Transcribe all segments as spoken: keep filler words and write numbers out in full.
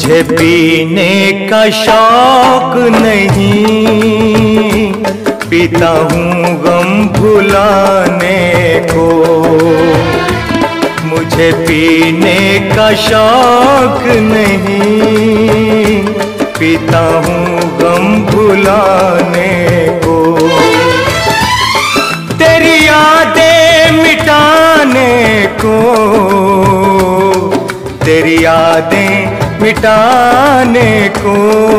मुझे पीने का शौक नहीं, पीता हूँ गम भुलाने को। मुझे पीने का शौक नहीं, पीता हूँ गम भुलाने को। तेरी यादें मिटाने को, तेरी यादें मिटाने को,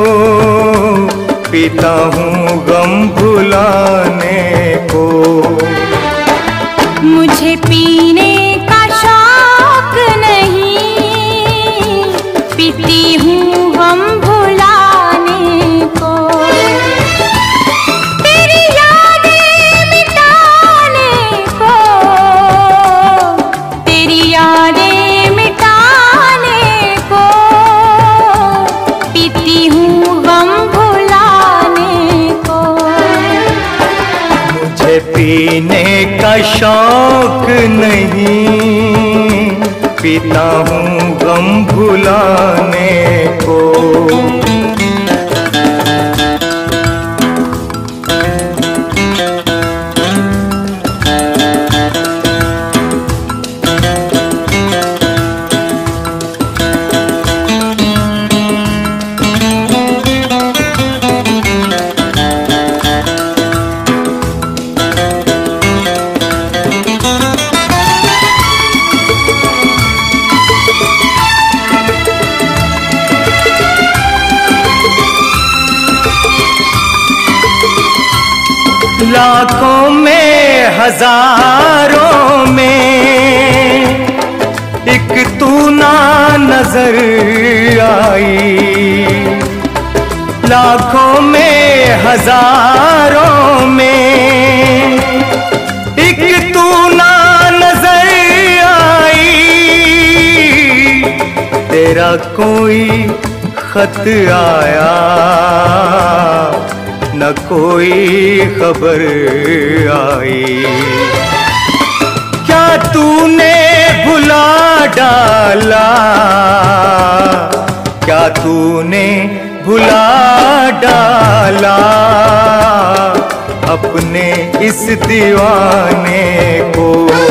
पीता हूँ गम भुलाने को। मुझे पीने का शौक नहीं, पीती हूँ गम भुलाने को। तेरी यादें मिटाने को, तेरी यादें मिटाने को, पीती हूँ गम भुलाने को। मुझे पीने का शौक नहीं, पीता हूँ गम भुलाने को। लाखों में हजारों में एक तू ना नजर आई। लाखों में हजारों में एक तू ना नजर आई। तेरा कोई खत आया न कोई खबर आई। क्या तूने भुला डाला, क्या तूने भुला डाला अपने इस दीवाने को।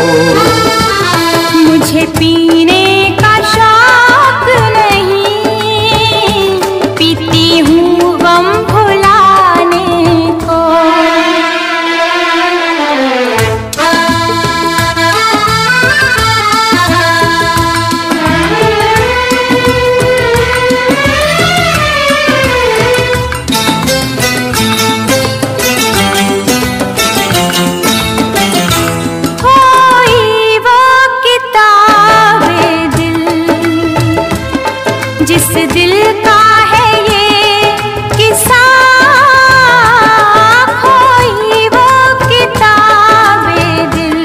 मुझे पीने का शौक नहीं, पीती हूँ गम भुलाने को। जिस दिल का है ये किस्सा, खोई वो किताबे दिल।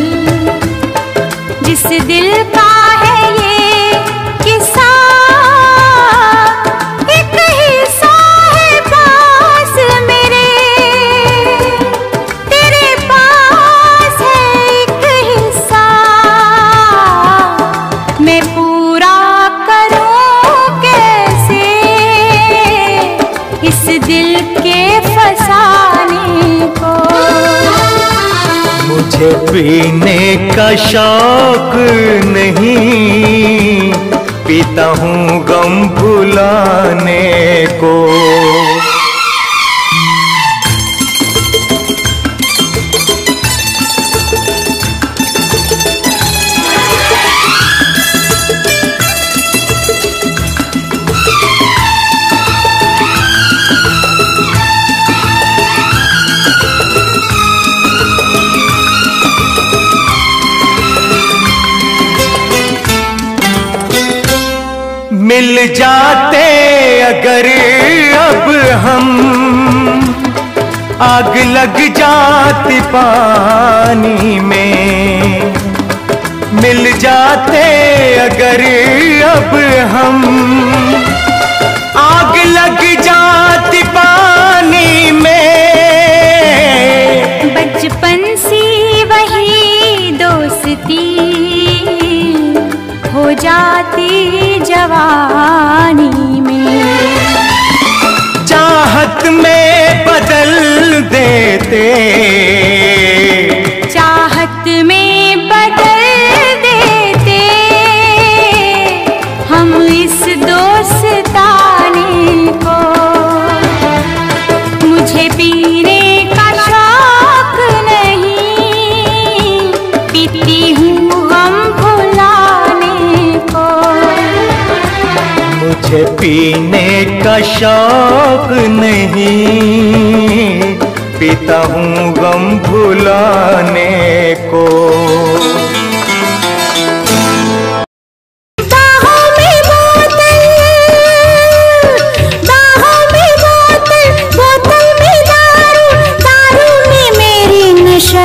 जिस दिल का है ये किस्सा, एक हिस्सा है पास मेरे, तेरे पास है एक हिस्सा। मैं पूरा इस दिल के फसाने को। मुझे पीने का शौक नहीं, पीता हूँ गम भुलाने को। मिल जाते अगर अब हम, आग लग जाती पानी में। मिल जाते अगर अब हम, आग लग जाती पानी में। बचपन सी वही दोस्ती हो जाती जवानी चाहत में बदल देते हम इस दोस्ताने को। मुझे पीने का शौक नहीं, पीती हूँ गम भुलाने को। मुझे पीने का शौक नहीं, पीता हूँ गम भुलाने को। बाहों में बोतल, बाहों में बोतल, बोतल में दारू, दारू में मेरी नशा।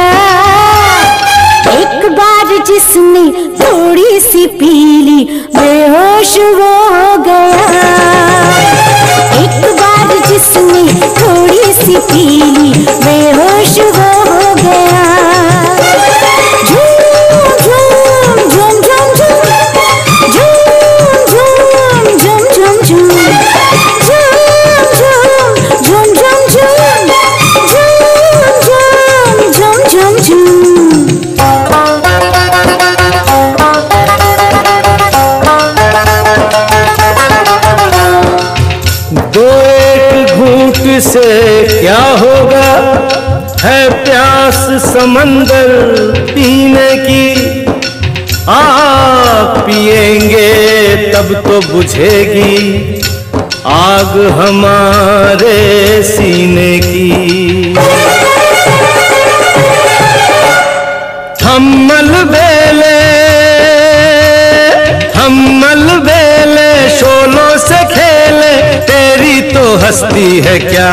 एक बार जिसने थोड़ी सी पी ली, बेहोश वो हो गया। एक बार जिसने थोड़ी सी पी ली, बेहोश वो हो गया। झूम झूम झूम झूम झूम, झूम झूम झूम झूम झूम, झूम झूम झूम झूम झूम, झूम झूम झूम झूम। दो एक घूंट से क्या होगा, है प्यास समंदर पीने की। आग पिएंगे तब तो बुझेगी आग हमारे सीने की। हम मलबेले, हम मलबेले शोलों से खेले, तेरी तो हस्ती है क्या।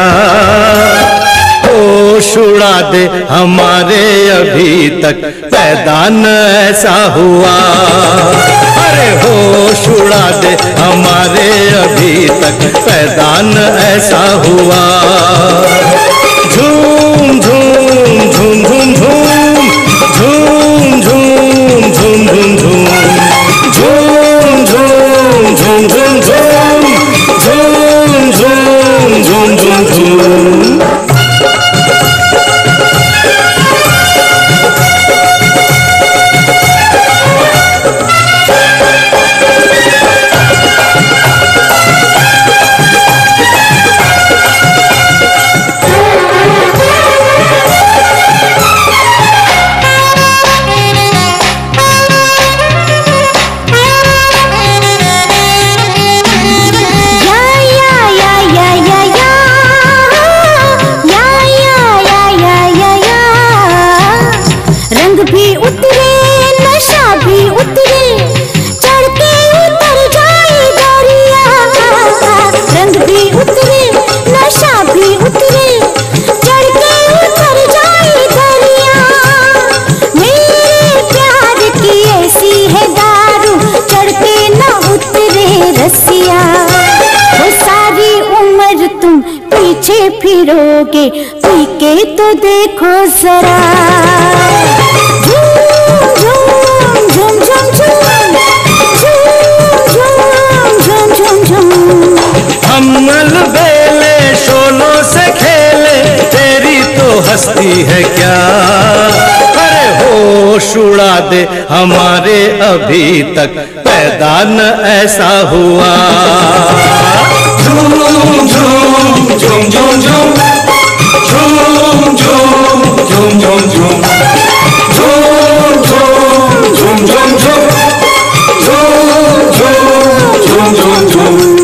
होश उड़ा दे हमारे अभी तक पैदा न ऐसा हुआ। अरे होश उड़ा दे हमारे अभी तक पैदा न ऐसा हुआ। झूम झूम झूम झूम झूम, झूम झूम झूम झूम झूम, झूम झूम झूम झूम झूम, झूम झूम झूम झूम झूम। फिरोगे पी के तो देखो जरा। झूम झूम झूम झूम झूम, झूम झूम झूम झूम। हम मलबेले शोलों से खेले, तेरी तो हस्ती है क्या। अरे होश उड़ा दे हमारे अभी तक पैदा न ऐसा हुआ। झूम झूम झूम झूम झूम, झूम झूम झूम झूम झूम, झूम झूम झूम झूम झूम, झूम झूम झूम झूम झूम।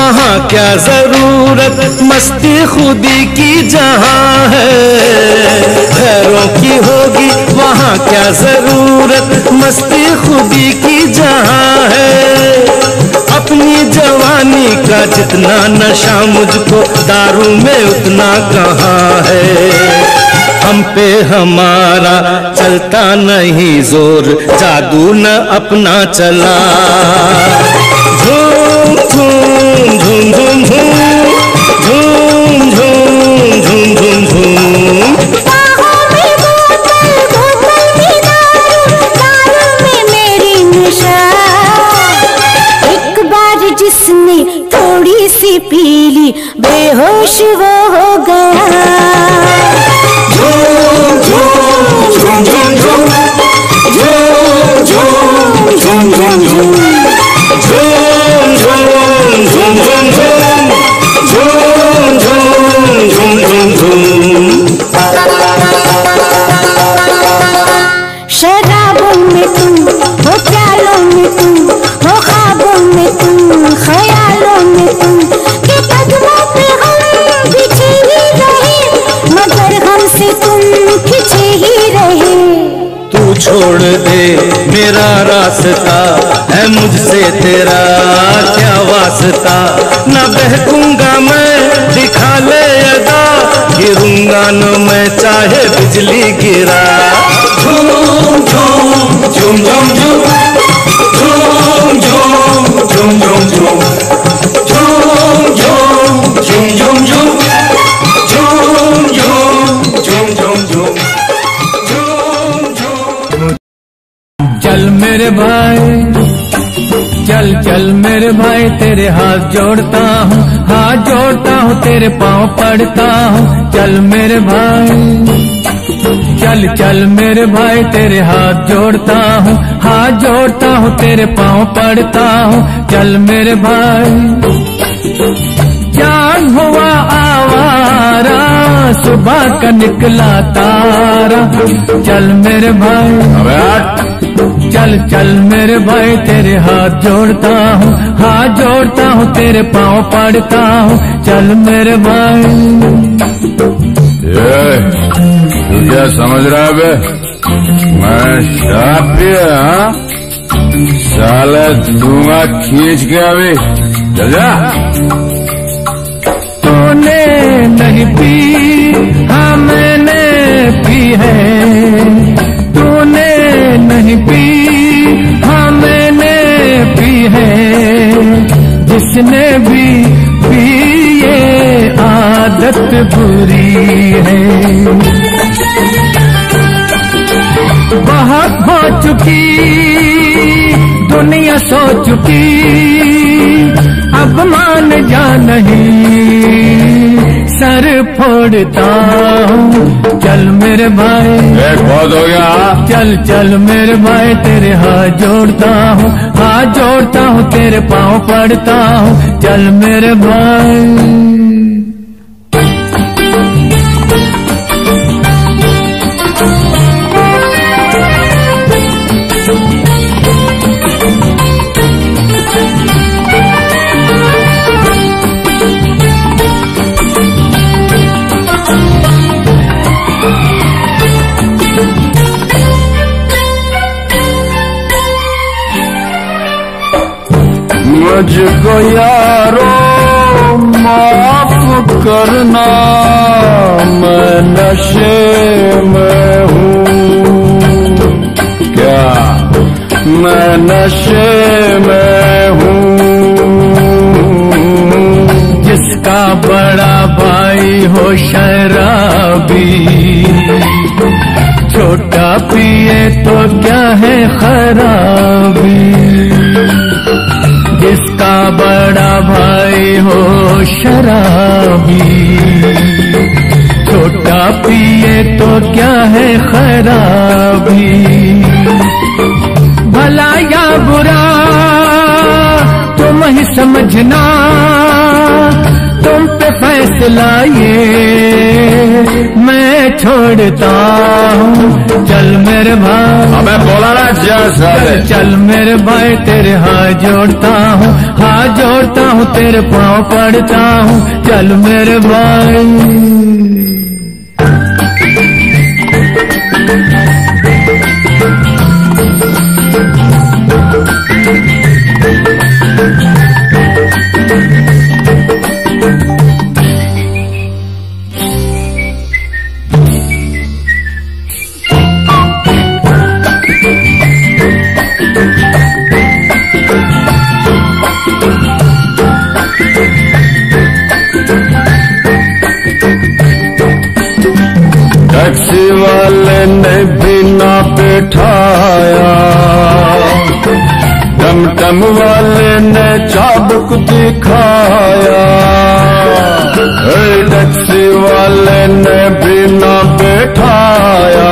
वहाँ क्या जरूरत मस्ती खुदी की जहाँ है, खैरों की होगी वहाँ क्या जरूरत मस्ती खुदी की जहाँ है। अपनी जवानी का जितना नशा मुझको दारू में उतना कहाँ है। हम पे हमारा चलता नहीं जोर, जादू न अपना चला। झूम झूम झूम झूम झूम झूम झूम झूम झूम। बाहों में बोतल, बोतल में दारू, दारू में मेरी नशा। एक बार जिसने थोड़ी सी पी ली, बेहोश वो हो गया। झूम झूम झूम झूम झूम झूम झूम झूम झूम झूम झूम झूम झूम झूम झूम झूम झूम झूम। शराबों में तुम हो, प्यालों में तुम हो, ख्वाबों में तुम, ख्यालों में तुम, के कदमों पे हम पीछे ही रहे, मगर हमसे तुम पीछे ही रहे। तू छोड़ दे मेरा रास्ता, है मुझसे तेरा क्या वास्ता। न बहकूंगा मैं दिखा ले अदा, गिरूंगा न मैं चाहे बिजली गिरा। झूम झूम झूम झूम झूम झूम झूम झूम झूम झूम झूम झूम झूम झूम झूम झूम झूम। चल मेरे भाई, चल चल मेरे भाई, तेरे हाथ जोड़ता हूँ, हाथ जोड़ता हूँ, तेरे पाँव पड़ता हूँ। चल मेरे भाई, चल चल मेरे भाई, तेरे हाथ जोड़ता हूँ, हाथ जोड़ता हूँ, तेरे पाँव पड़ता हूँ। चल मेरे भाई, चांद हुआ आवारा, सुबह का निकला तारा। चल मेरे भाई, चल चल मेरे भाई, तेरे हाथ जोड़ता हूँ, हाथ जोड़ता हूँ, तेरे पाँव पड़ता हूँ। चल मेरे भाई। तू क्या समझ रहा है बे? मैं शराब पिया, हाँ? साला दूंगा खींच के अभी। चल जा। तूने नहीं पी, हाँ मैंने पी है। तूने नहीं पी, हाँ मैंने पी है। जिसने भी पी ये आदत बुरी है। बहुत हो चुकी दुनिया सो चुकी, अब मान जा नहीं सर फोड़ता हूँ। चल मेरे भाई, एक बहुत हो गया। चल चल मेरे भाई, तेरे हाथ जोड़ता हूँ, हाथ जोड़ता हूँ, तेरे पाँव पड़ता हूँ। चल मेरे भाई। मुझको यारो माफ करना, मैं नशे में हूँ। क्या मैं नशे में हूँ? जिसका बड़ा भाई हो शराबी, छोटा पिए तो क्या है खराबी। जिसका बड़ा भाई हो शराबी, छोटा पिए तो क्या है खराबी। भला या बुरा तुम ही समझना, तुम पे फैसला ये मैं छोड़ता हूँ। चल मेरे भाई, अबे बोला ना जा साले। चल मेरे भाई, तेरे हाथ जोड़ता हूँ, हाथ जोड़ जोड़ता हूँ तेरे पाँव पड़ता हूँ, चल मेरे भाई। टैक्सी वाले ने भी ना बैठाया, टमटम वाले ने चाबुक दिखाया। टैक्सी वाले ने भी ना बैठाया,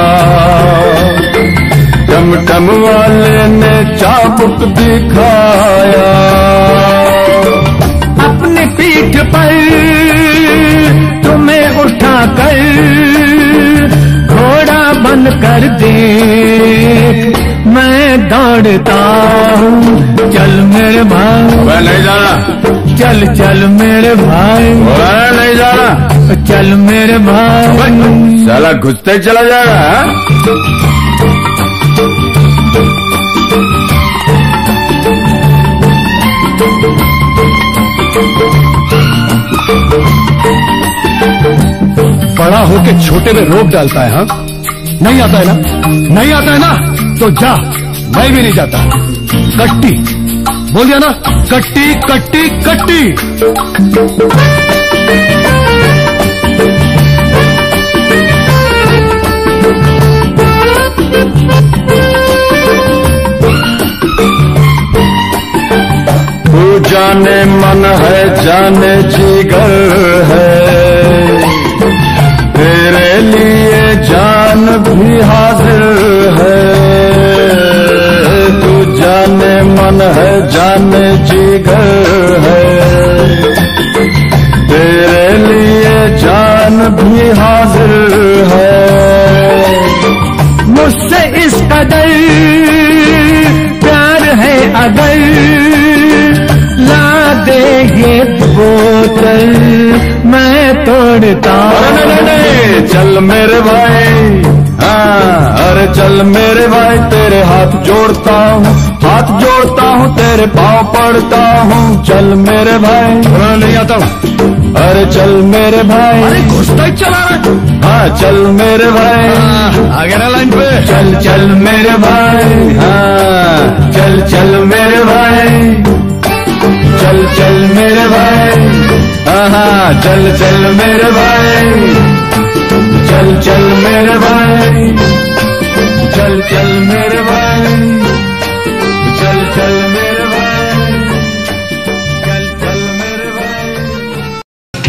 टमटम वाले ने चाबुक दिखाया। अपनी पीठ पर तुम्हें उठा कर घोड़ा बन कर दे, मैं दौड़ता हूँ, चल मेरे भाई। वह नहीं जाना, चल चल मेरे भाई। वह नहीं जाना, चल मेरे भाई। साला घुसते ही चला जाएगा। बड़ा होके छोटे में रोक डालता है। हाँ, नहीं आता है ना, नहीं आता है ना, तो जा, मैं भी नहीं जाता। कट्टी बोल दिया ना, कट्टी कट्टी कट्टी। तू जाने मन है, जाने जिगर है, तेरे लिए जान भी हाजिर है। तू जाने मन है, जाने जिगर है, तेरे लिए जान भी हाजिर है। मुझसे इस कदर प्यार है अगर, ला दे ये बोतल, मैं तोड़ता। अरे नहीं नहीं, चल मेरे भाई, हाँ, अरे चल मेरे भाई, तेरे हाथ जोड़ता हूँ, हाथ जोड़ता हूँ, तेरे पाँव पड़ता हूँ, चल मेरे भाई। नहीं आता हूँ। अरे चल मेरे भाई। अरे घुसता ही चला रहा। हाँ चल मेरे भाई, आ गया ना लाइन पे। चल चल मेरे भाई, हाँ चल चल मेरे भाई, चल चल मेरे भाई, हाँ हाँ चल चल मेरे भाई, चल चल मेरे भाई, चल चल मेरे भाई, चल चल मेरे भाई, चल चल मेरे भाई।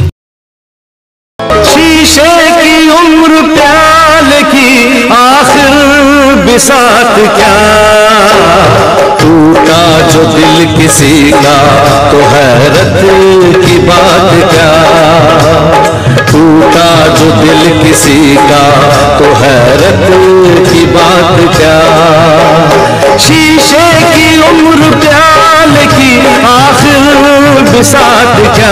शीशे की उम्र प्याल की आखिर बिसात क्या, टूटा जो दिल किसी का तो हैरत की बात क्या, टूटा जो दिल किसी का तो हैरत की बात क्या। शीशे की उम्र प्याल की आखिर बिसात क्या,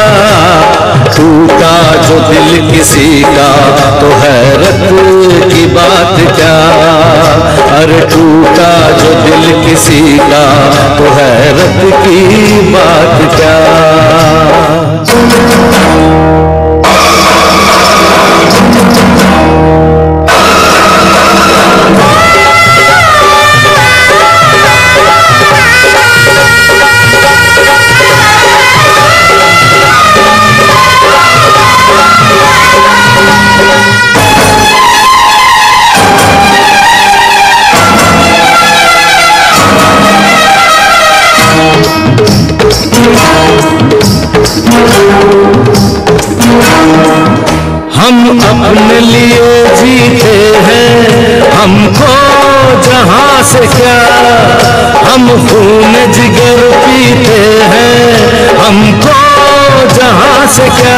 टूटा जो दिल किसी का तो हैरत की बात क्या। अरे टूटा जो दिल किसी का तो हैरत की बात क्या। हम अपने लिए जीते हैं, हमको जहां से क्या, हम खून जिगर पीते हैं, हमको जहां से क्या।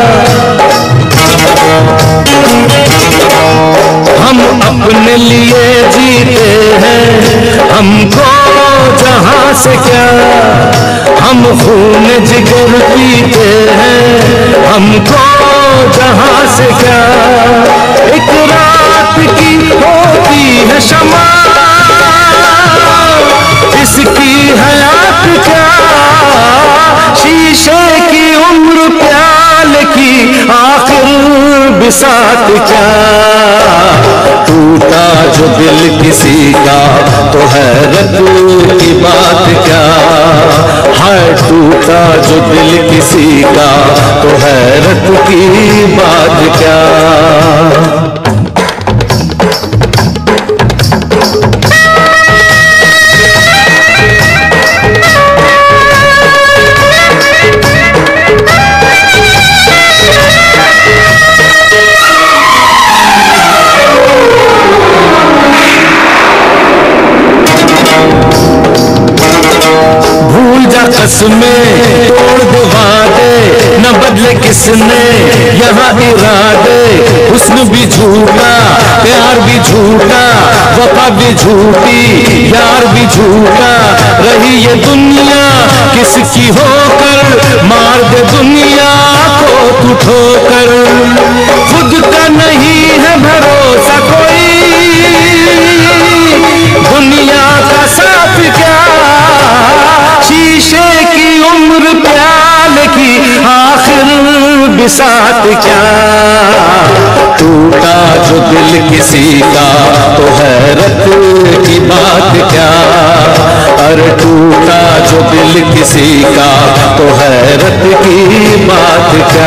हम अपने लिए जीते हैं, हमको जहां से क्या, हम खून जिगर पीते हैं, हमको जहां से क्या। एक रात की होती है शमा, इसकी हयात क्या। शीशे की उम्र प्याल की आखिर बिसात क्या। टूटा जो दिल किसी का तो हैरत की बात क्या। हाय टूटा जो दिल किसी का तो हैरत की बात क्या। कसमें तोड़ दे वादे, न बदले किसने यहाँ इरादे। हुस्न भी झूठा, प्यार भी झूठा, वफा भी झूठी, यार भी झूठा। रही ये दुनिया किसकी होकर, मार दे दुनिया को तू ठोकर। खुद का नहीं है भरोसा कोई, दुनिया का साथ क्या। शीशे की उम्र प्याल की आखिर बिसात क्या। टूटा जो दिल किसी का तो हैरत की बात क्या। अरे टूटा जो दिल किसी का तो हैरत की बात क्या।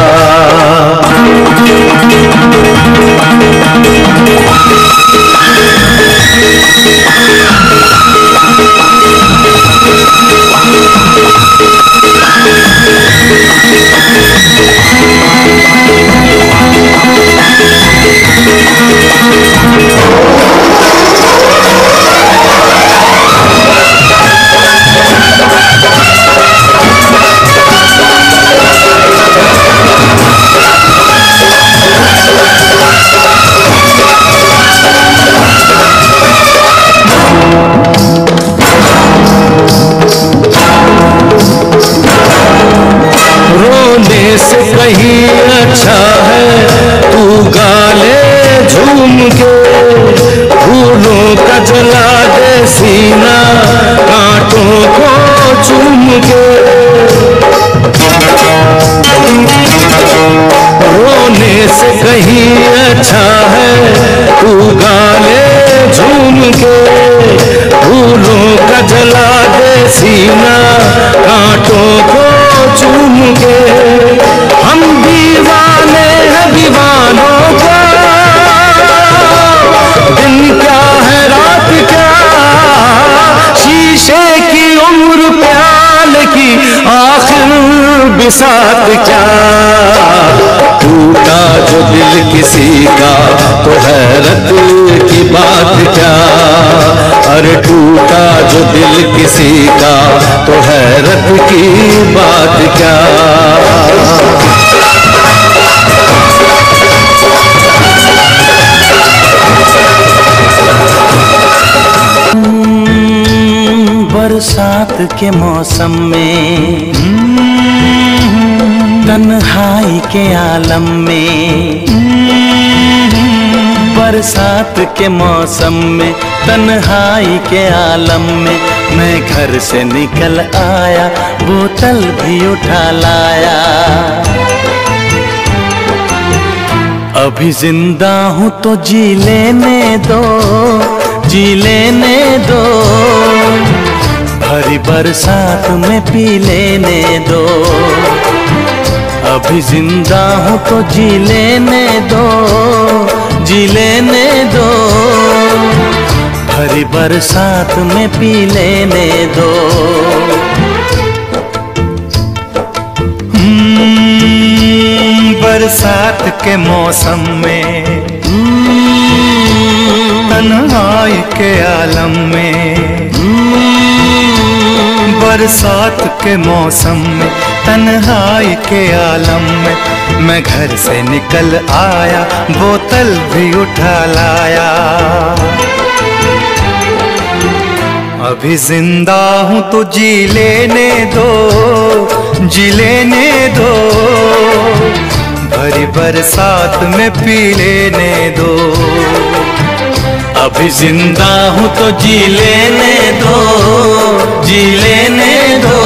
से कहीं अच्छा है तू गाले झूम के। फूलों का जला दे सीना, कांटों को चूम के। रोने से कहीं अच्छा है तू गाले झूम के। फूलों का जला दे सीना, कांटों को चूम के। हम दीवाने हैं दीवानों का, दिन क्या है रात क्या। शीशे की उम्र प्याल की आखिर बिसात क्या। टूटा जो दिल किसी का तो हैरत की बात क्या। अरे टूटा जो दिल किसी का तो हैरत की बात क्या। बरसात के मौसम में, तन्हाई के आलम में। बरसात के मौसम में, तन्हाई के आलम में। मैं घर से निकल आया, बोतल भी उठा लाया। अभी जिंदा हूँ तो जी लेने दो, जी लेने दो। भरी बरसात में पी लेने दो। अभी जिंदा हूँ तो जी लेने दो, जी लेने दो। भरी बरसात में पी लेने दो। बरसात के मौसम में, तन्हाई के आलम में। बरसात के मौसम में, तन्हाई के आलम में। मैं घर से निकल आया, बोतल भी उठा लाया। अभी जिंदा हूँ तो जी लेने दो, जी लेने दो, भरी बरसात में पी लेने दो। अभी जिंदा हूँ तो जी लेने दो, जी लेने दो,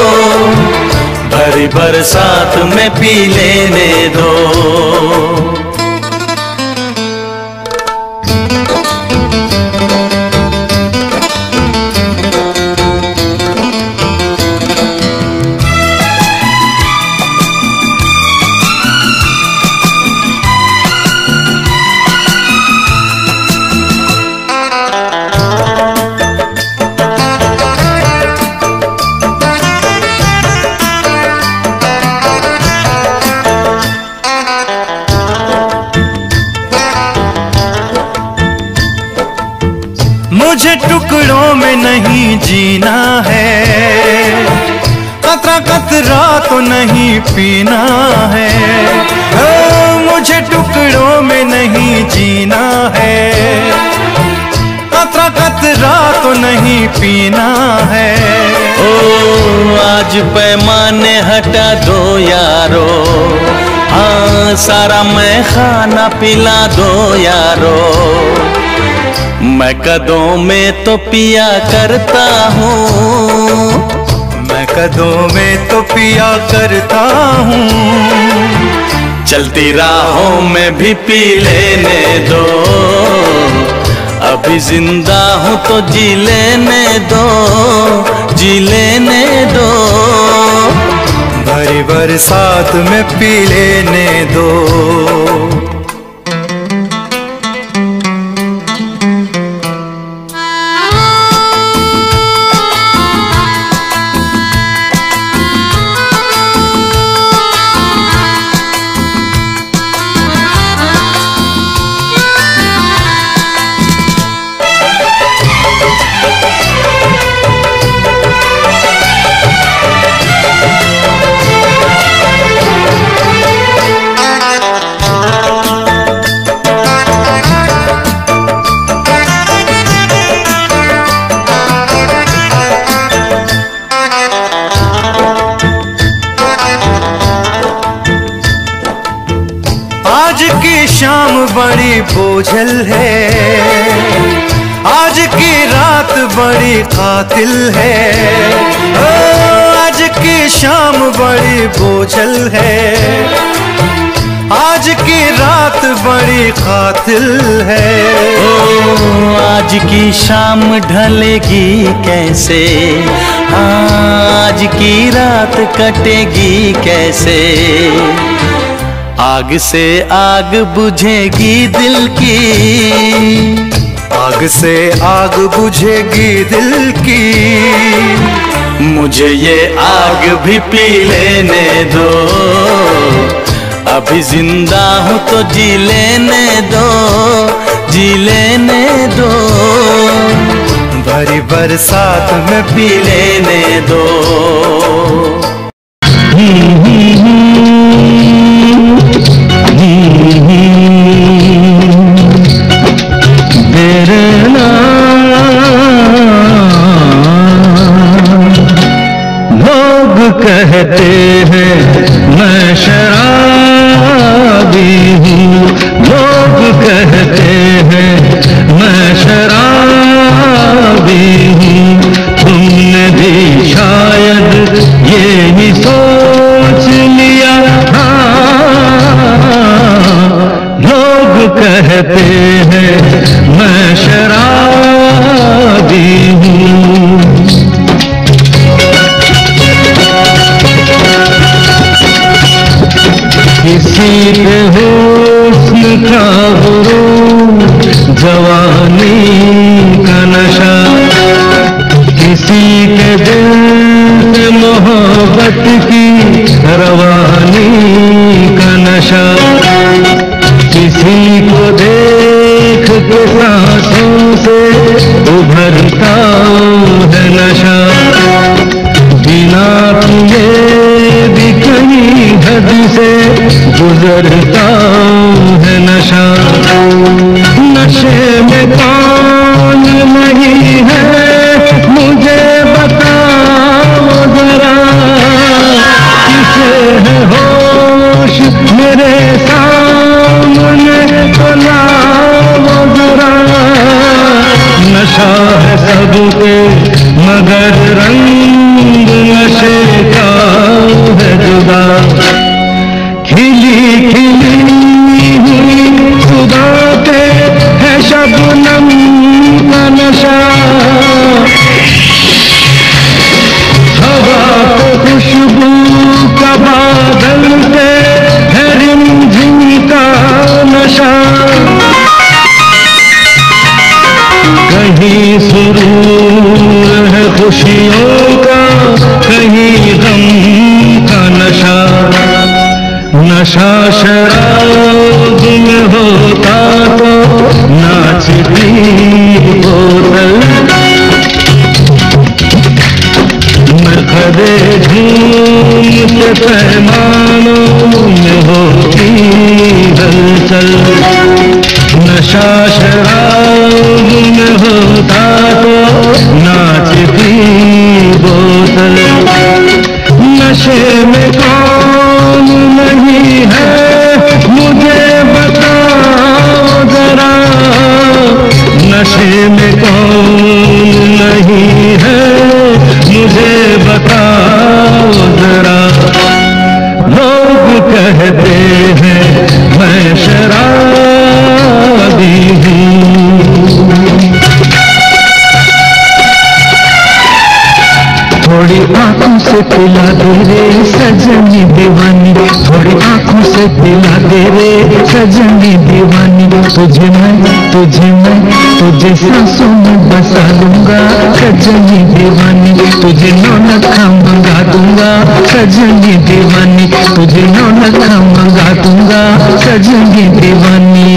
भरी बरसात में पी लेने दो। मुझे टुकड़ों में नहीं जीना है, कतरा कतरा तो नहीं पीना है। ओ, मुझे टुकड़ों में नहीं जीना है, कतरा कतरा तो नहीं पीना है। ओ आज पैमाने हटा दो यारो, हाँ सारा मैं खाना पिला दो यारो। मैं कदों में तो पिया करता हूँ, मैं कदों में तो पिया करता हूँ। चलती राहों में भी पी लेने दो, अभी जिंदा हूँ तो जी लेने दो, जी लेने दो, भरी बरसात में पी लेने दो। आज की शाम बड़ी बोझल है, आज की रात बड़ी कातिल है। ओ, आज की शाम बड़ी बोझल है, आज की रात बड़ी कातिल है। ओ आज की शाम ढलेगी कैसे, आज की रात कटेगी कैसे। आग से आग बुझेगी दिल की, आग से आग बुझेगी दिल की। मुझे ये आग भी पी लेने दो, अभी जिंदा हूँ तो जी लेने दो, जी लेने दो, भरी बरसात में पी लेने दो। लोग कहते हैं मैं शराबी हूँ, लोग कहते हैं मैं शराबी हूँ। तुमने भी शायद ये ही सोच लिया, लोग कहते हैं मैं शराबी हूँ। किसी के हुस्न का गुरूर, जवानी का नशा, किसी के दिल से मोहब्बत की रवानी का नशा। किसी को देख के सांसों से उभरता है नशा, बिना पिए भी कहीं हद से गुजरता है नशा। नशे में कौन नहीं है मुझे बताओ जरा, नशा शराब में होता तो नाचती बोतल, नखरे झूठ पैमानों में होती हलचल। नशा शराब में होता तो नाचती बोतल, नशे में कौन नहीं है मुझे बताओ जरा, नशे में कौन नहीं है मुझे बताओ जरा। लोग कहते हैं मैं शराबी हूँ, थोड़ी आंखों से पिला दे रे सजनी दीवानी, थोड़ी आंखों से पिला दे रे सजनी दीवानी। तुझे मैं तुझे मैं तुझे सांसों में बसा लूंगा सजनी दीवानी, तुझे नौलखा मंगा दूंगा सजनी दीवानी, तुझे नौलखा मंगा दूंगा सजनी दीवानी।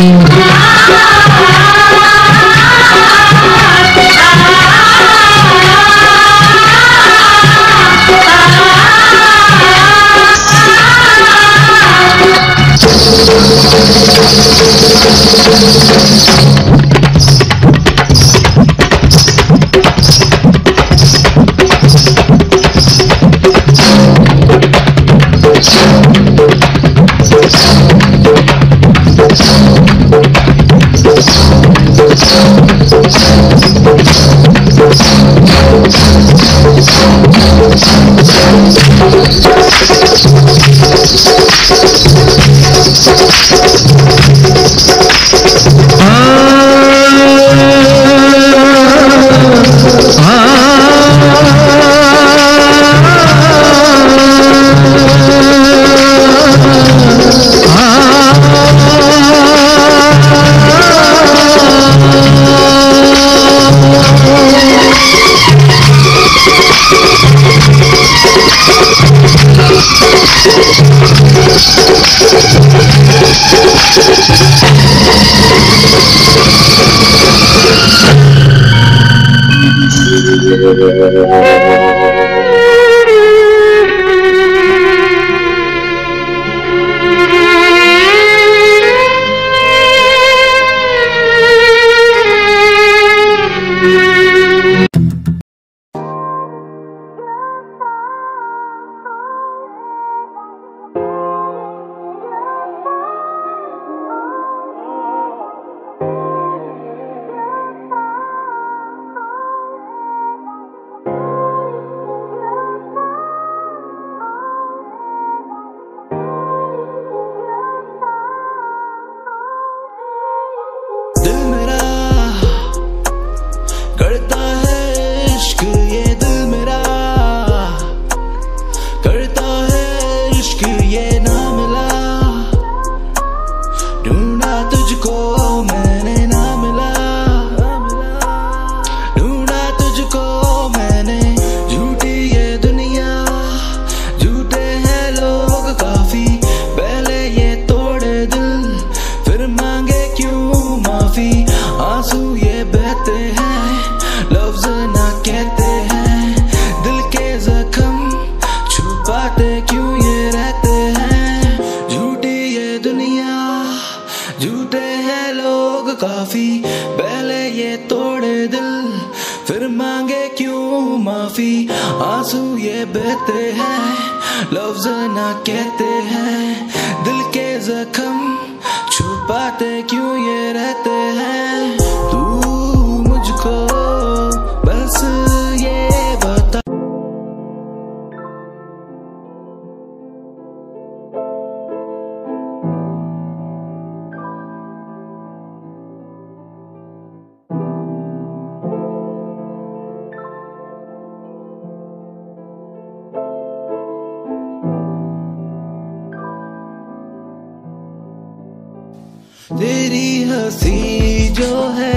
तेरी हंसी जो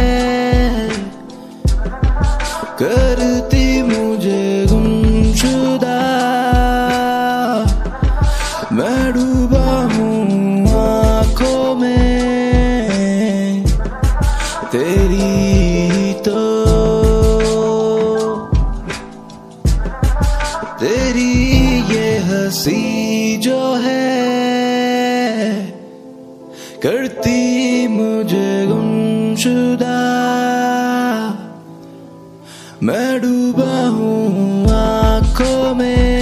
है करती मुझे गुमशुदा, मैं डूबा हूँ हंसी जो है करती मुझे गुमशुदा। मैं डूबा हूँ आँखों में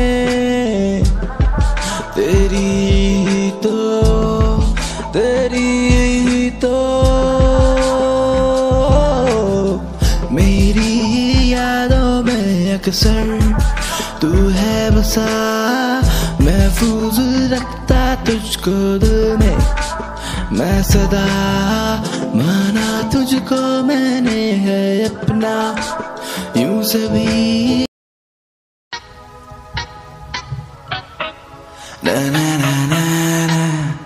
तेरी ही तो, तेरी ही तो। मेरी यादों में अक्सर तू है बसा, महफूज रखता तुझको दिल में मैं सदा। माना तुझको मैंने है अपना यूं सभी। ना ना ना ना ना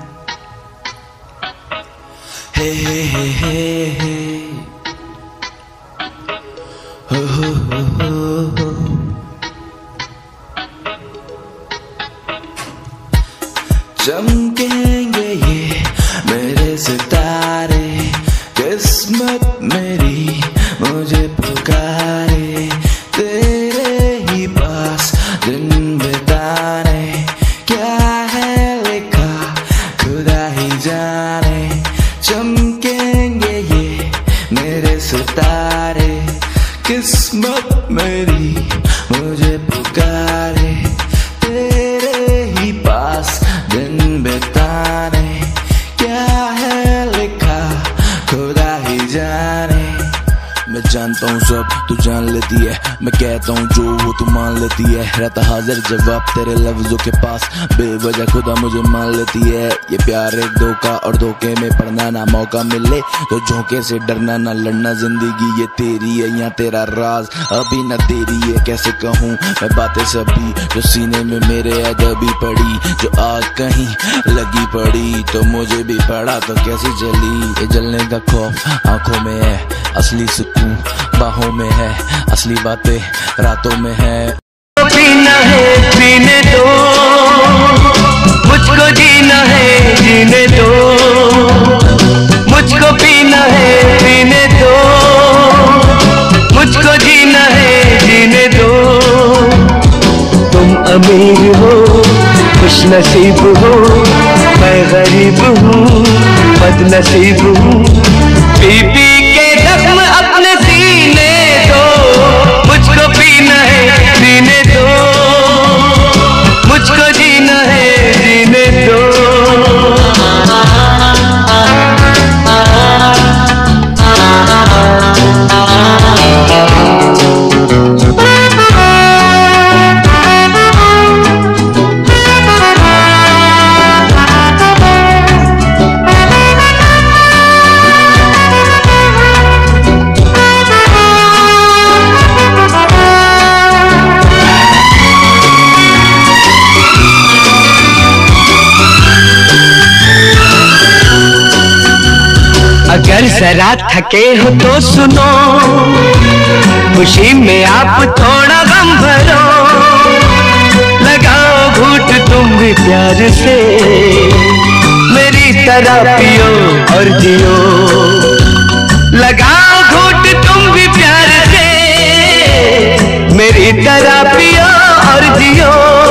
हे हे हे हे हे हो हो हो हो हो। चमकेंगे ये मेरे सितारे, किस्मत मेरी मुझे पुकारे तेरे ही पास दिन बिताने। क्या है लिखा खुदा ही जाने, चमकेंगे ये मेरे सितारे, किस्मत मेरी मुझे पुकारे तेरे ही पास दिन बिताने। क्या है लिखा खुदा ही जाने। मैं जानता हूँ सब तू जान लेती है, मैं कहता हूँ जो वो तू मान लेती है। रहता हाजिर जवाब तेरे लफ्जों के पास, बेवजह खुदा मुझे मान लेती है। ये प्यार एक धोखा और धोखे में पड़ना, ना मौका मिले तो झोंके से डरना, ना लड़ना। जिंदगी ये तेरी है या तेरा राज अभी ना तेरी है। कैसे कहूँ मैं बातें सभी जो सीने में मेरे अदबी पड़ी, जो आग कहीं लगी पड़ी तो मुझे भी पड़ा तो कैसे जली। ये जलने का खौफ आंखों में है, असली सुकून बाहों में है, असली बातें रातों में है। जीना है जीने दो, मुझको जीना है जीने दो, मुझको पीना है पीने दो, मुझको जीना है जीने दो। तुम अमीर हो खुश नसीब हो, मैं गरीब हूँ बदनसीब हूँ। पी पी के जख्म अपने सीने दो, मुझको पीना है जीने दो, मुझको जीना है जीने दो। अगर जरा थके हो तो सुनो, खुशी में आप थोड़ा गम भरो। लगाओ घूंट तुम भी प्यार से, मेरी तरह पियो और जियो। लगाओ घूंट तुम भी प्यार से, मेरी तरह पियो और जियो।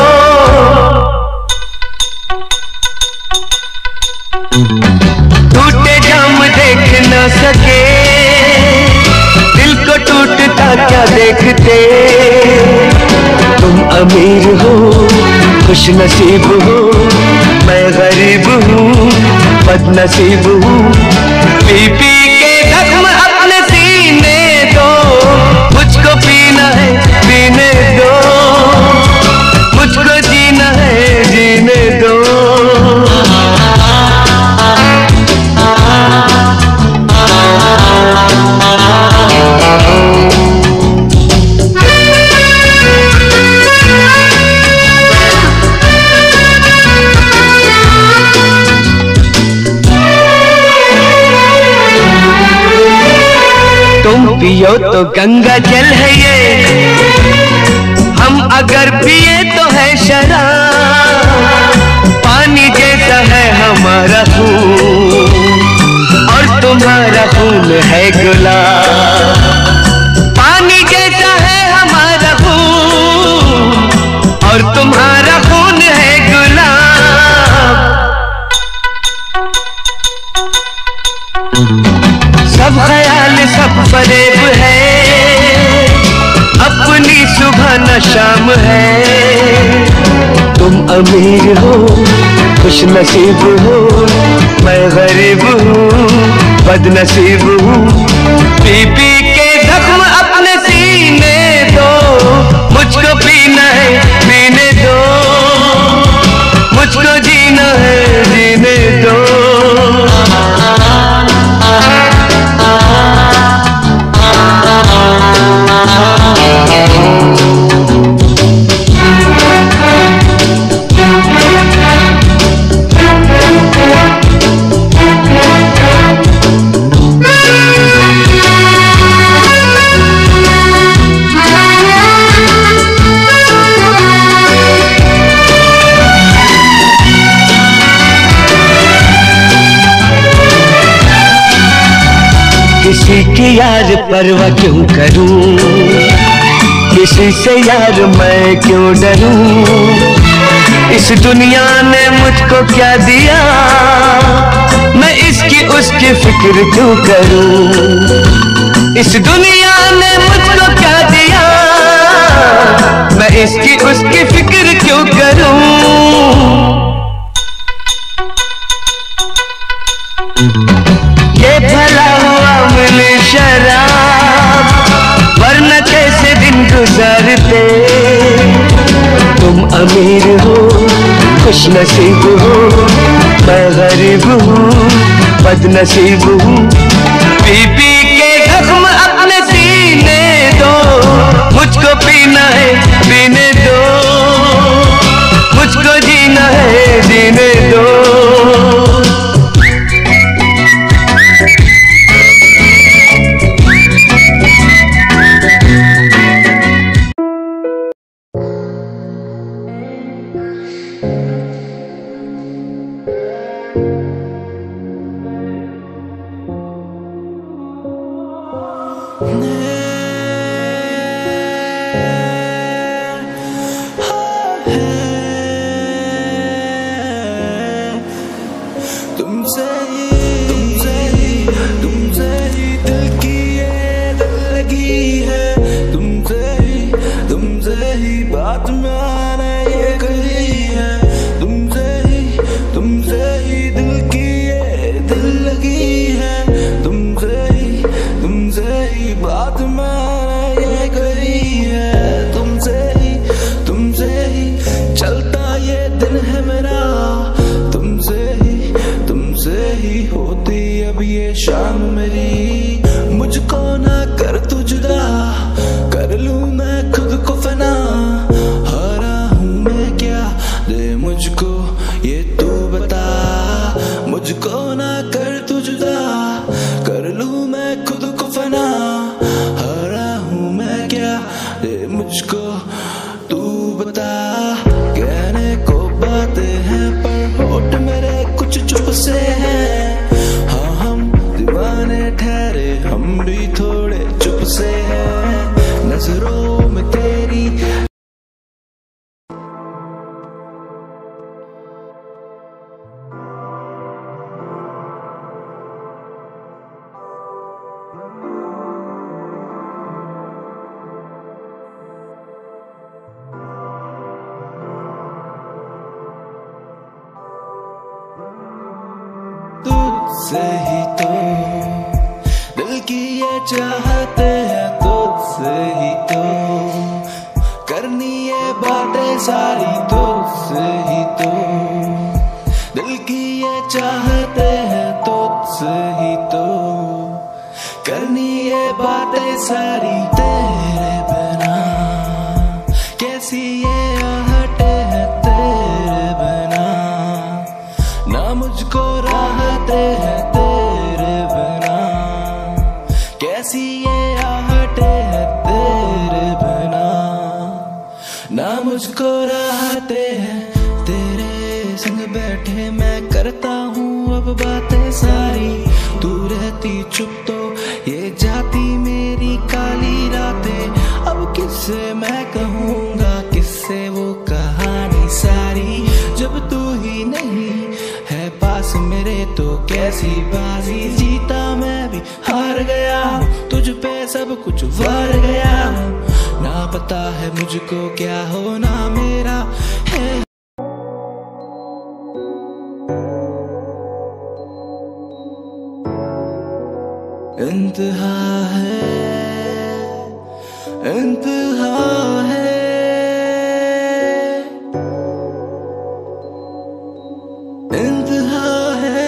टूटे जाम देख न सके, दिल को टूटता क्या देखते। तुम अमीर हो खुश नसीब हो, मैं गरीब हूँ बदनसीब हूँ। पी पी के जख्म अपने सीने दो, मुझको पीना है पीने दो, मुझको जीना है जीने दो। तुम पियो तो गंगा जल है ये, हम अगर पिए तो है शराब। पानी जैसा है हमारा खून और तुम्हारा खून है गुलाब। पानी जैसा है हमारा खून और तुम्हारा खून सब ख्याल सब फरेब है, अपनी सुबह न शाम है। तुम अमीर हो खुश नसीब हो, मैं गरीब हूँ बदनसीब हूँ। पी पी के जख्म अपने सीने दो, मुझको पीना है पीने दो, मुझको जीना है जीने दो। किसी की यार परवाह क्यों करूं, किसी से यार मैं क्यों डरूं। इस दुनिया ने मुझको क्या दिया, मैं इसकी उसकी फिक्र क्यों करूं। इस दुनिया ने मुझको क्या दिया, मैं इसकी उसकी फिक्र क्यों करूं। ये भला हुआ मिली शराब, वरना कैसे दिन गुजारते। तुम अमीर हो खुश नसीब हो, मैं गरीब हूँ बदनसीब हूँ। पी पी के जख्म अपने सीने दो, मुझको पीना है पीने दो, मुझको जीना है जीने दो। तुमसे ही तुमसे ही तुमसे ही दिल की ये दिल लगी है, तुमसे ही तुमसे ही बात मैंने ये कही है। तुमसे ही तुमसे ही दिल की ये दिल लगी है, तुमसे ही तुमसे ही बात मैंने ये कही है। तुमसे ही तुमसे ही चलता ये दिन है मेरा, तुमसे ही तुमसे ही होती अब ये शाम मेरी। मुझको ना कर तू जुदा, कर लूं मैं खुद को फना। हारा हूं मैं क्या दे मुझको ये तू बता। मुझको ना कर तू जुदा, कर लूं मैं खुद को फना। हारा हूं मैं क्या दे मुझको तू बता। कहने को बातें हैं पर होठ मेरे कुछ चुप से हैं। हाँ हम दीवाने ठहरे, हम भी थोड़े चुप से हैं। नजरों में तेरी तुझसे ही तो दिल की ये चाहते हैं, तुझसे ही तो करनी ये बातें सारी। तुझसे ही तो दिल की ये चाहते हैं, तुझसे ही तो करनी ये बातें सारी। तेरे बिना कैसी ये आहटें हैं, तेरे बिना ना मुझको राहते हैं। तेरे बिना कैसी ये आहटें हैं, तेरे बिना ना मुझको राहते हैं। तेरे संग बैठे मैं करता हूँ अब बातें सारी। तू रहती चुप तो ये जाती मेरी काली रातें। अब किससे मैं कहूँगा, किससे वो कहानी सारी। जब तू ही नहीं है पास मेरे तो कैसी बाजी जीता वो कुछ वार गया हूँ, ना पता है मुझको क्या होना मेरा है। इंतहा है, इंतहा है, इंतहा है,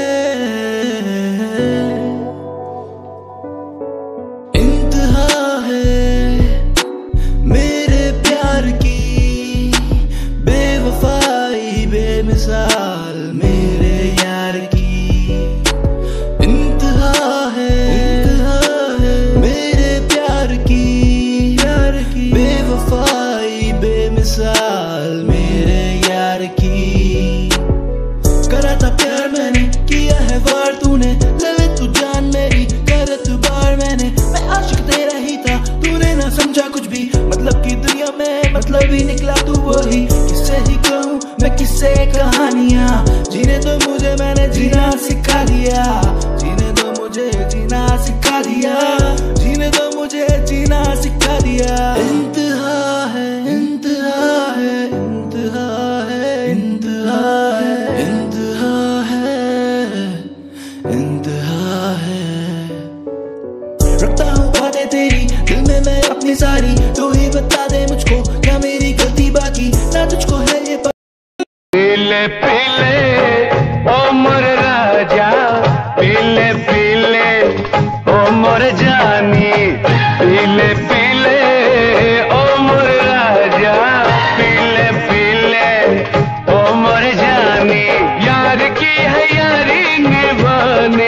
इंतहा है मेरे प्यार की, बेवफाई बेमिसाल मेरे यार की। इंतहा है, इंतहा है मेरे प्यार की, प्यार की बेवफाई बेमिसाल मेरे यार की। करा था प्यार मैंने, किया है वार तूने, ले ले तू जान मेरी कर एतबार मैंने। मैं आशिक तेरा ही था, तूने ना समझा कुछ भी, मतलब की दुनिया में मतलब ही निकला तू वही। किससे ही कहूँ मैं किससे कहानियाँ, जीने तो मुझे मैंने जीना सिखा दिया, जीने तो मुझे जीना सिखा दिया, जीने तो मुझे जीना सिखा दिया। इंतहा है, इंतहा है, इंतहा है, इंतहा है, इंतहा है, इंतहा है। रखता हूँ बातें तेरी दिल में मैं अपनी सारी, तू ही बता दे मुझको क्या मेरी गलती बाकी, ना तुझको है ये पीले पीले ओ मोर राजा, पीले पीले ओ मोर जानी, पीले पीले ओ मोर राजा, पीले पीले ओ मोर जानी। यार की है यारी निभानी,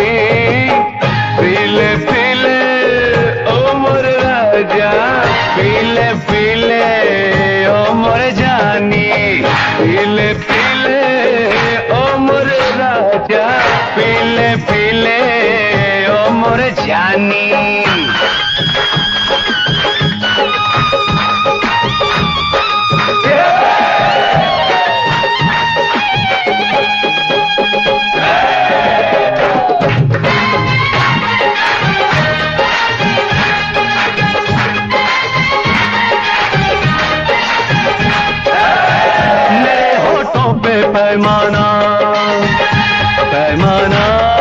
पीले पीले ओ मोर राजा, पीले पीले ओ मोर जानी, पीले पीले ओ मोर राजा, पीले पीले ओ मोर जानी। पैमाना पैमाना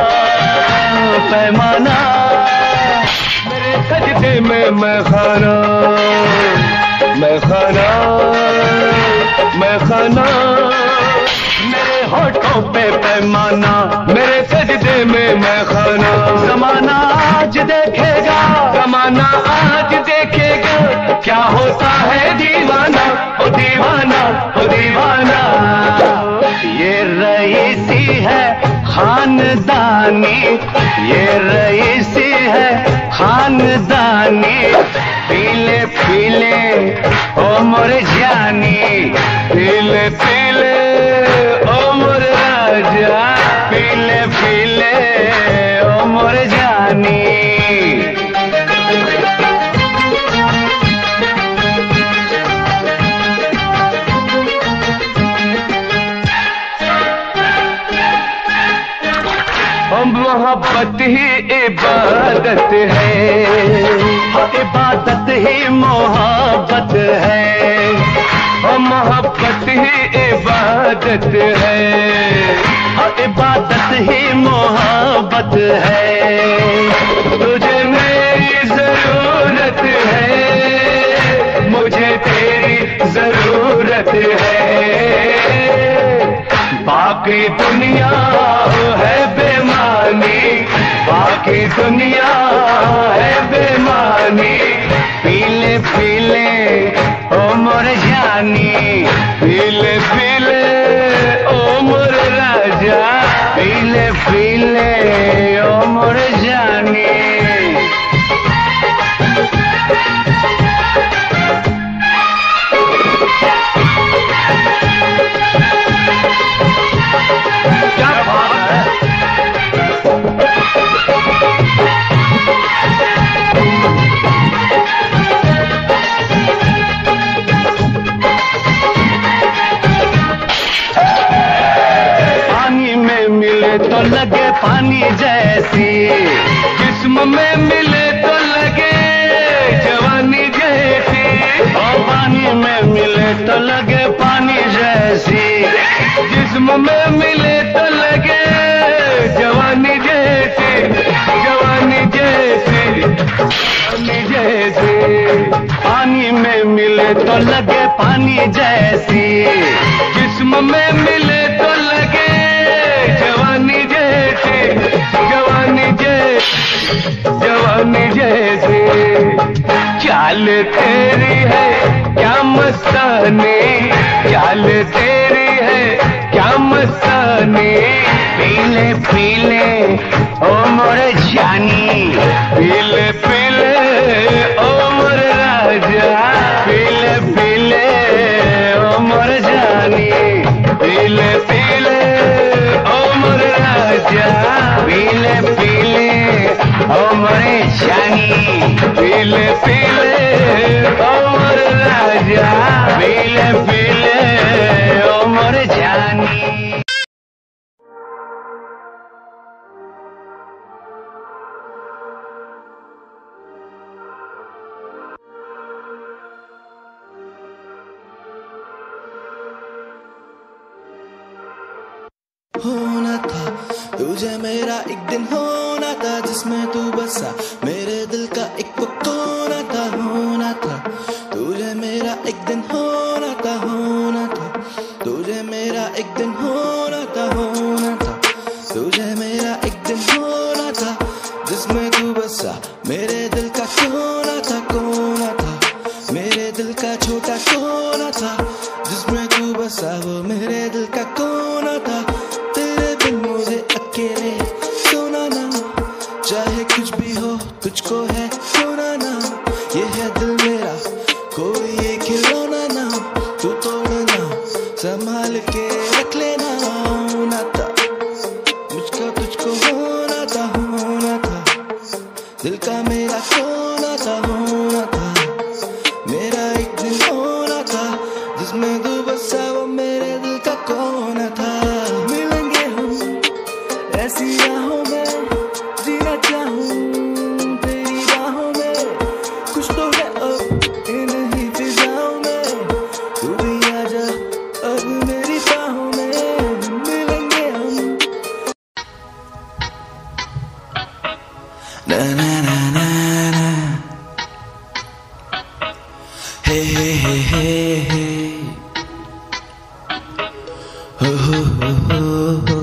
पैमाना मेरे सजदे में मैं खाना, मैं खाना, मैं खाना। मेरे होठों पे पैमाना, मेरे सजदे में मैं खाना। जमाना आज देखेगा, जमाना आज देखेगा क्या होता है दीवाना, ओ दीवाना, ओ दीवाना। ये रईसी है खानदानी, ये रईसी है खानदानी, पीले पीले ओ मोर जानी, पीले पीले ओ मोर राजा, पीले पीले ओ मोर जानी। मोहब्बत ही इबादत है, इबादत ही मोहब्बत है, और मोहब्बत ही इबादत है, इबादत ही मोहब्बत है। तुझे मेरी जरूरत है, मुझे तेरी जरूरत है, बाकी दुनिया है बेमानी, बाकी दुनिया है बेमानी। पीले पीले ओ मोर जानी, पीले पीले ओ मोर राजा, पीले पीले ओ मोर जानी। तो लगे पानी जैसी, जिस्म में मिले तो लगे तो लगे पानी जैसी, जिस्म में मिले तो लगे जवानी जैसी, जवानी जैसी, जवानी जैसी। पानी में मिले तो लगे पानी जैसी, जिस्म में मिले तो लगे जवानी जैसी, जवानी जैसी, जवानी जैसी। चाल तेरी है क्या मस्तानी, चाल तेरी है क्या मस्तानी। पीले पीले ओ मोरे जानी, पीले पीले ओ मोरे राजा, पीले पीले ओ मोरे जानी, पीले पीले ओ मोरे राजा, पीले पीले ओ मोरे जानी, पीले पीले ओ मोरे राजा, पीले पीले ओ मोरे जानी। होना था तुझे मेरा एक दिन, होना था जिसमें तू बसा मेरे दिल का एक कोना था। होना था तुझे मेरा एक दिन, होना था, होना था तुझे मेरा एक दिन, होना था, होना था तुझे मेरा एक दिन, होना था जिसमें तू बसा मेरे दिल का कोना था, कोना था मेरे दिल का छोटा कोना था, जिसमें तू बसा वो मेरे दिल का कोना था। तेरे बिन मुझे अकेले सोना ना, चाहे कुछ भी हो तुझको है खोना ना। ये है दिल मेरा कोई ये खिलौना ना, तू तोड़ना संभाल के रख लेना। होना था मुझको तुझको, होना था, होना था दिल का मेरा खोना था, होना था मेरा एक दिन, होना था जिसमें तू बसा वो मेरे दिल का कोना था। मिलेंगे हम ऐसी राहों में, जीना चाहूं तेरी बाहों में, कुछ तो है अब इन ही फिजाओं में, तू भी आजा अब मेरी बाहों में। मिलेंगे हम ना ना ना ना ना, हे हे हे हे हे, हो हो हो हो हो।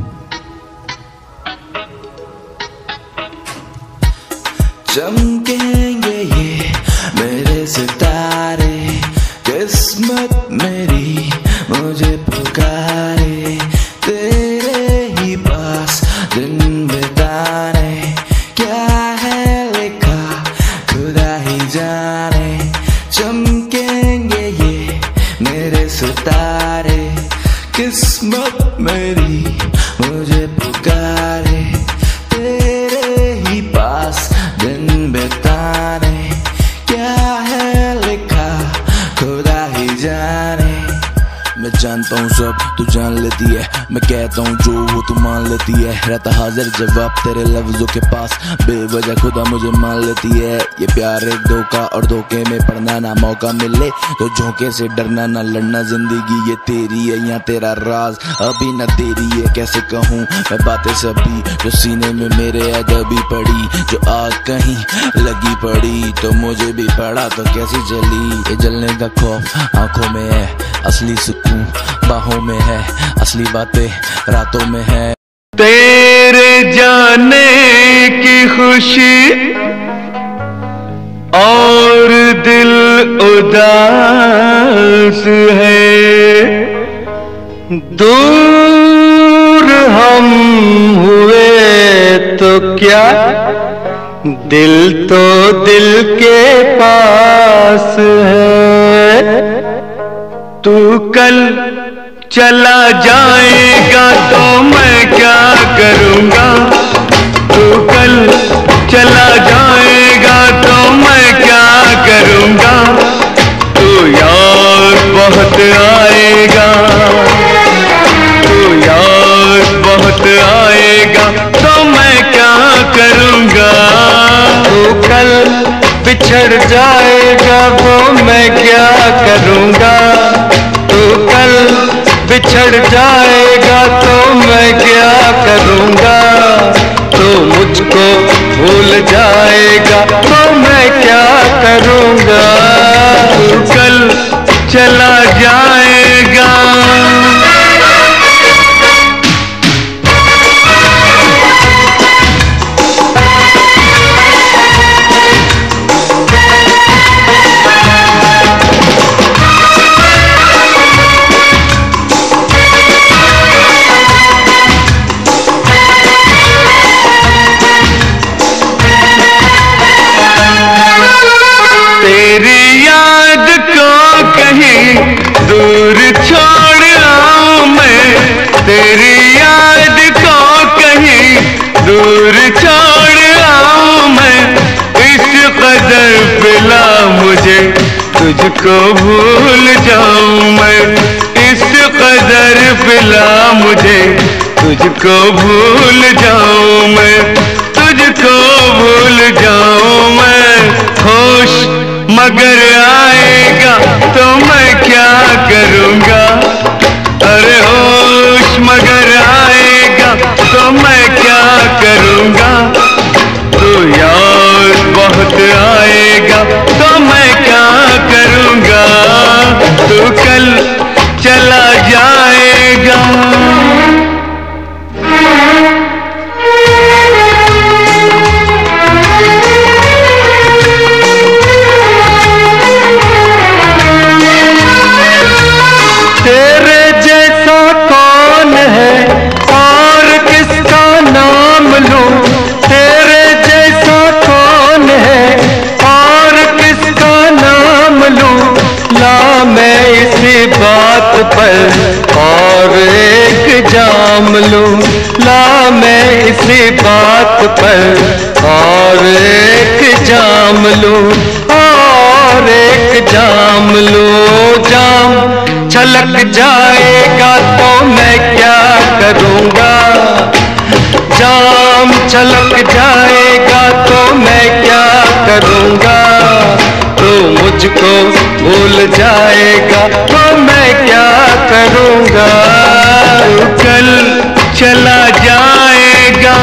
चमकेंगे ये मेरे सितारे, किस्मत मेरी मुझे पुकारे, तेरे ही पास दिन बिताने। क्या है लिखा खुदा ही जाने, चमकेंगे ये मेरे सितारे, किस्मत मेरी मुझे पुकारे, तेरे ही पास दिन बिताने। क्या है लिखा खुदा ही जाने। मैं जानता हूँ सब तू जान लेती है, मैं कहता हूँ जो वो तू मान लेती है, रहता हाजिर जवाब तेरे लफ्जों के पास, बेवजह खुदा मुझे मान लेती है। ये प्यार एक धोखा और धोखे में पड़ना ना, मौका मिले तो झोंके से डरना ना, लड़ना जिंदगी ये तेरी है या तेरा राज अभी ना तेरी है। कैसे कहूँ मैं बातें सभी जो सीने में मेरे अदबी पड़ी, जो आग कहीं लगी पड़ी तो मुझे भी पड़ा तो कैसी जली। ये जलने का खौफ आंखों में है, असली सुकून बाहों में है, असली बातें रातों में है। तेरे जाने की खुशी और दिल उदास है, दूर हम हुए तो क्या, दिल तो दिल के पास है। तू कल चला जाएगा तो मैं क्या करूँगा, तू कल चला जाएगा तो मैं क्या करूँगा। तू याद बहुत आएगा, तू याद बहुत आएगा तो मैं क्या करूँगा। तू कल बिछड़ जाएगा वो मैं क्या करूँगा। बिछड़ जाएगा तो मैं क्या करूँगा, तो मुझको भूल जाएगा तो मैं क्या करूँगा, तू कल चला जाएगा। तेरी याद को कहीं दूर छोड़ आऊं मैं, तेरी याद को कहीं दूर छोड़ आऊं मैं, इस कदर पिला मुझे तुझको भूल जाऊं मैं, इस कदर पिला मुझे तुझको भूल जाऊं मैं, तुझको भूल जाऊं मैं। होश मगर आएगा तो मैं क्या करूँगा, अरे होश मगर आएगा तो मैं क्या करूँगा, तो याद बहुत आएगा तो मैं क्या करूँगा, तू कल चला जाएगा। तेरे जैसा कौन है और किसका नाम लूं, तेरे जैसा कौन है और किसका नाम लूं, ला मैं इसी बात पर और एक जाम लूं, ला मैं इसी बात पर और एक जाम लूं, और एक जाम लूं। जाम छलक जाएगा तो मैं क्या करूँगा, जाम छलक जाएगा तो मैं क्या करूँगा, तो मुझको भूल जाएगा तो मैं क्या करूँगा, कल चला जाएगा।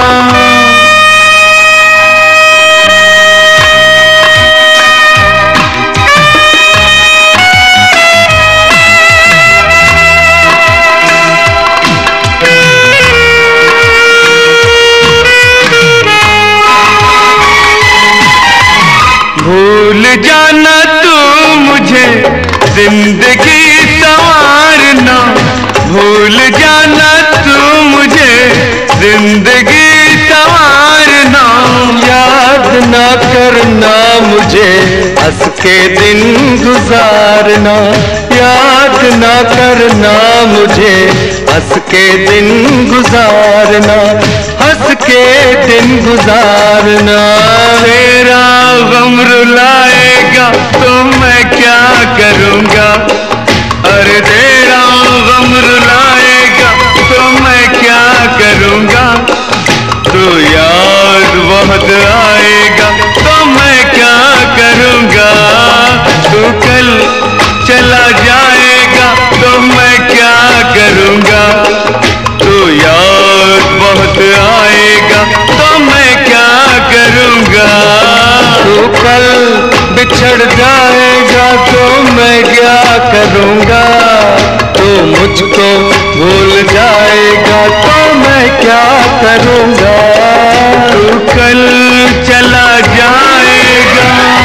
भूल जाना तू मुझे जिंदगी संवारना, भूल जाना तू मुझे जिंदगी संवारना, याद ना करना मुझे हंस के दिन गुजारना, याद ना करना मुझे हंस के दिन गुजारना, हंस के दिन गुजारना। तेरा गम रुलाएगा तो मैं क्या करूँगा, अरे तेरा गम रुलाएगा तो मैं क्या करूँगा, तो याद बहुत आएगा तो मैं क्या करूँगा, तू कल चला जाएगा तो मैं क्या करूँगा, तो याद बहुत आएगा तो मैं क्या करूँगा, तू कल बिछड़ जाएगा तो मैं क्या करूँगा, तो मुझको भूल जाएगा तो मैं क्या करूँगा, तू कल चला जाएगा।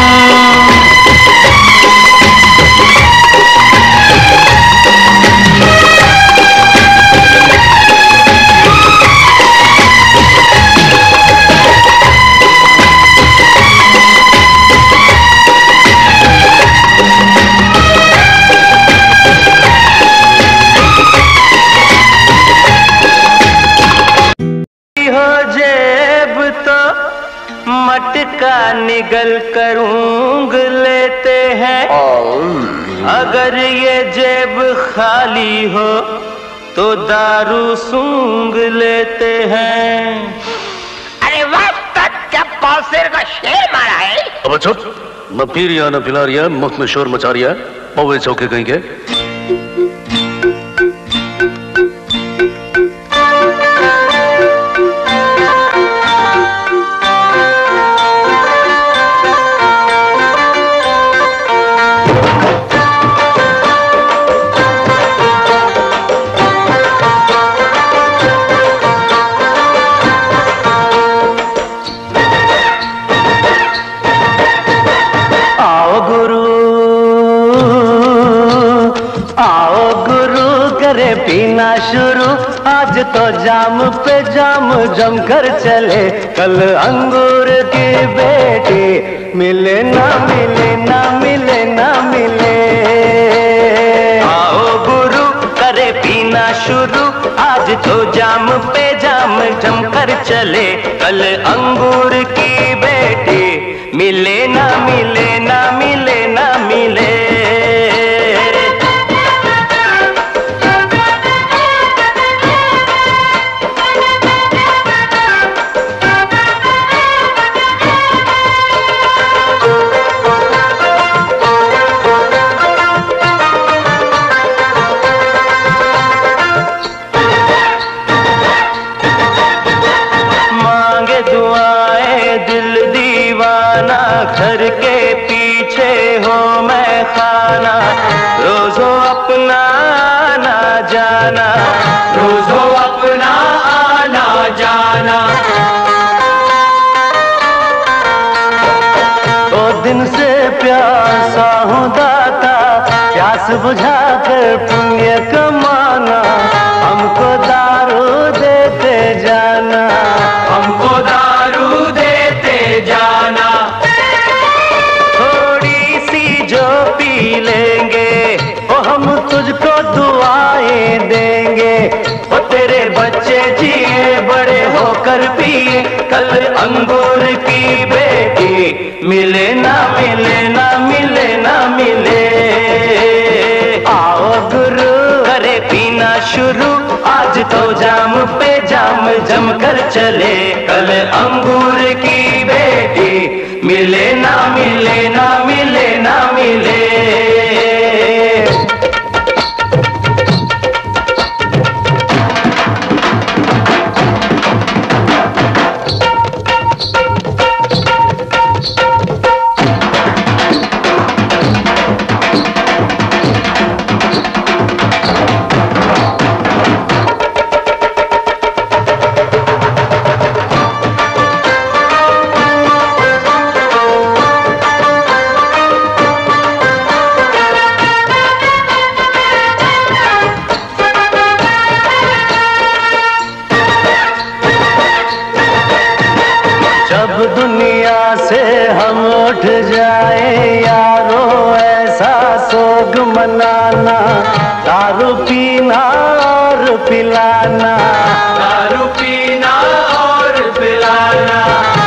मटका निगल कर ऊँग लेते हैं, अगर ये जेब खाली हो तो दारू सूंघ लेते हैं। अरे वाह, क्या पासेर का शेर मारा है। अब चुप, न पी रिया न पिला रिया, मुख में शोर मचा रिया, पौवे चौके कहीं के। करे पीना शुरू, आज तो जाम पे जाम जम कर चले, कल अंगूर की बेटी मिले ना मिले ना मिले ना मिले। आओ गुरु करे पीना शुरू, आज तो जाम पे जाम जम कर चले, कल अंगूर की बेटी मिले ना मिले ना मिले ना मिले। घर के पीछे हो मैं खाना, रोजो अपना आना जाना, रोजो अपना आना जाना। दो दिन से प्यासा हूँ दाता, प्यास बुझा कर पुण्य कमाना, हमको दारू देते जाना, हमको दारू देते जाना। पी लेंगे ओ हम तुझको दुआएं देंगे, ओ तेरे बच्चे जिए बड़े होकर पिए, कल अंगूर की बेटी मिले ना मिले ना मिले ना मिले। आओ गुरु करे पीना शुरू, आज तो जाम पे जाम जम कर चले, कल अंगूर की बेटी मिले ना मिले ना मिले ना मिले। दुनिया से हम उठ जाए यारो, ऐसा सोग मनाना, दारू पीना और पिलाना, दारू पीना और पिलाना।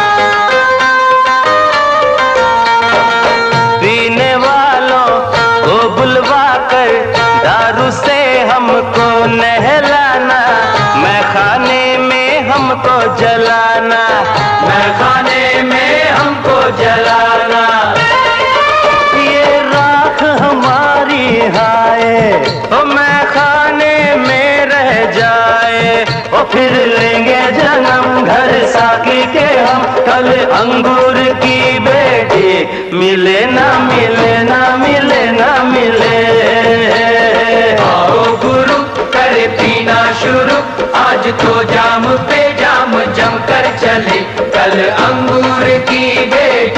पीने वालों को बुलवा कर दारू से हमको नहलाना, मैं खाने में हमको जलाना, मैं खाने में हमको जलाना। ये राख हमारी हाय ओ मैं खाने में रह जाए, ओ फिर लेंगे जन्म घर साकी के हम, कल अंगूर की बेटी मिले ना मिले ना मिले ना मिले। आओ गुरु करे पीना शुरू, आज तो जाम पे जाम जम कर चले, कल अंगूर की बेटी